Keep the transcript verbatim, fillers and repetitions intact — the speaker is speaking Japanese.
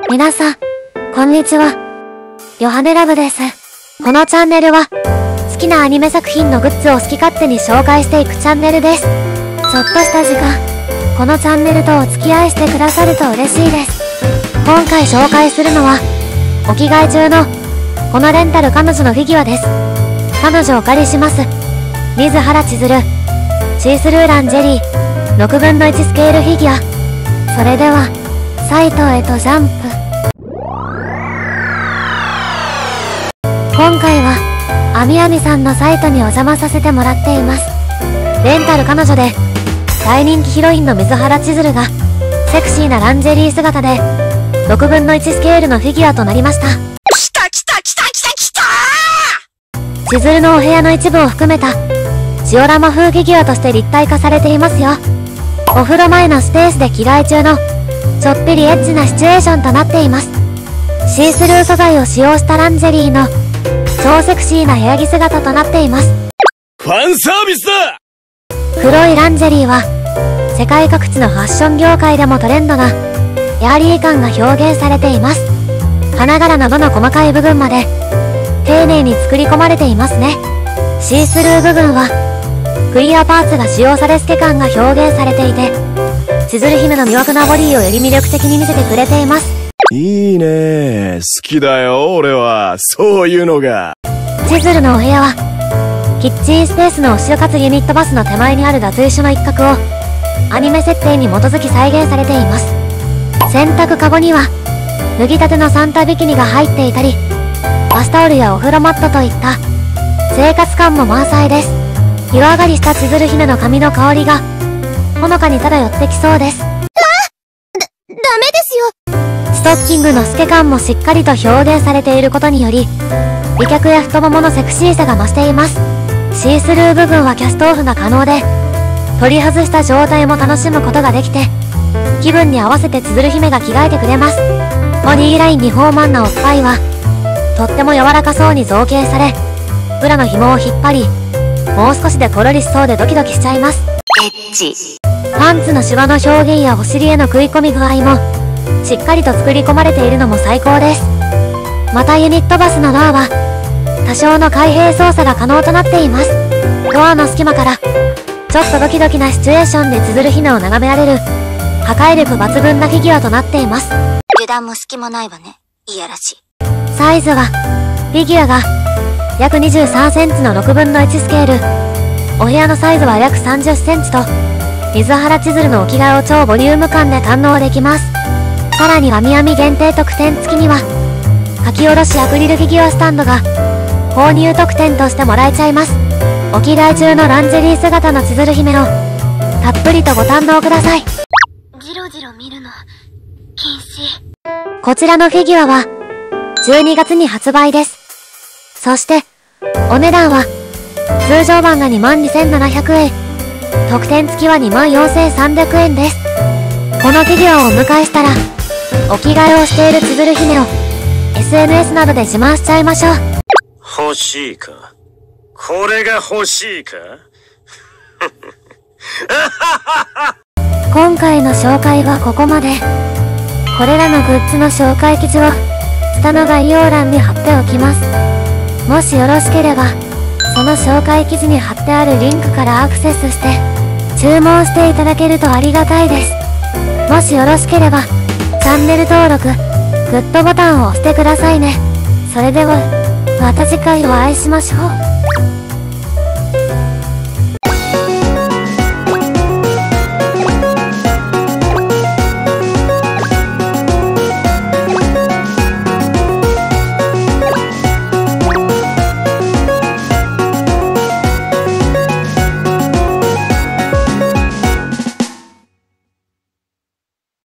皆さん、こんにちは。ヨハネラブです。このチャンネルは、好きなアニメ作品のグッズを好き勝手に紹介していくチャンネルです。ちょっとした時間、このチャンネルとお付き合いしてくださると嬉しいです。今回紹介するのは、お着替え中の、このレンタル彼女のフィギュアです。彼女お借りします。水原千鶴、シースルーランジェリー、ろくぶんのいちスケールフィギュア。それでは、サイトへとジャンプ。今回は、あみあみさんのサイトにお邪魔させてもらっています。レンタル彼女で、大人気ヒロインの水原千鶴が、セクシーなランジェリー姿で、ろくぶんのいちスケールのフィギュアとなりました。 きたきたきたきたきたー！ 千鶴のお部屋の一部を含めた、ジオラマ風フィギュアとして立体化されていますよ。お風呂前のスペースで着替え中の、ちょっぴりエッチなシチュエーションとなっています。シースルー素材を使用したランジェリーの、超セクシーな部屋着姿となっています。 ファンサービスだ！ 黒いランジェリーは、世界各地のファッション業界でもトレンドな、エアリー感が表現されています。花柄などの細かい部分まで、丁寧に作り込まれていますね。シースルー部分は、クリアパーツが使用され透け感が表現されていて、千鶴姫の魅惑なボディをより魅力的に見せてくれています。 いいね。好きだよ、俺は。そういうのが。 千鶴のお部屋は、キッチンスペースの就活ユニットバスの手前にある脱衣所の一角を、アニメ設定に基づき再現されています。洗濯カゴには、脱ぎたてのサンタビキニが入っていたり、バスタオルやお風呂マットといった、生活感も満載です。湯上がりした千鶴姫の髪の香りが、ほのかに漂ってきそうです。あ！だ、ダメですよ。ストッキングの透け感もしっかりと表現されていることにより、美脚や太もものセクシーさが増しています。シースルー部分はキャストオフが可能で、取り外した状態も楽しむことができて、気分に合わせて千鶴姫が着替えてくれます。ボディーラインにフォーマンなおっぱいは、とっても柔らかそうに造形され、ブラの紐を引っ張り、もう少しでポロリしそうでドキドキしちゃいます。 エッチ。 パンツのシワの表現やお尻への食い込み具合も、しっかりと作り込まれているのも最高です。またユニットバスのドアは、多少の開閉操作が可能となっています。ドアの隙間から、ちょっとドキドキなシチュエーションで千鶴姫を眺められる、破壊力抜群なフィギュアとなっています。 油断も隙もないわね。いやらしい。 サイズは、フィギュアが、約にじゅうさんセンチのろくぶんのいちスケール。お部屋のサイズは約さんじゅっセンチと、水原千鶴のお着替えを超ボリューム感で堪能できます。さらにあみあみ限定特典付きには、書き下ろしアクリルフィギュアスタンドが、購入特典としてもらえちゃいます。お着替え中のランジェリー姿の千鶴姫を、たっぷりとご堪能ください。 ジロジロ見るの、禁止。 こちらのフィギュアは、じゅうにがつに発売です。そして、お値段は、通常版が にまんにせんななひゃくえん、特典付きは にまんよんせんさんびゃくえんです。このフィギュアをお迎えしたら、お着替えをしている千鶴姫を、エスエヌエス などで自慢しちゃいましょう。 欲しいか？これが欲しいか？ 今回の紹介はここまで。これらのグッズの紹介記事を、下の概要欄に貼っておきます。もしよろしければ、その紹介記事に貼ってあるリンクからアクセスして、注文していただけるとありがたいです。もしよろしければ、チャンネル登録、グッドボタンを押してくださいね。それでは、また次回お会いしましょう。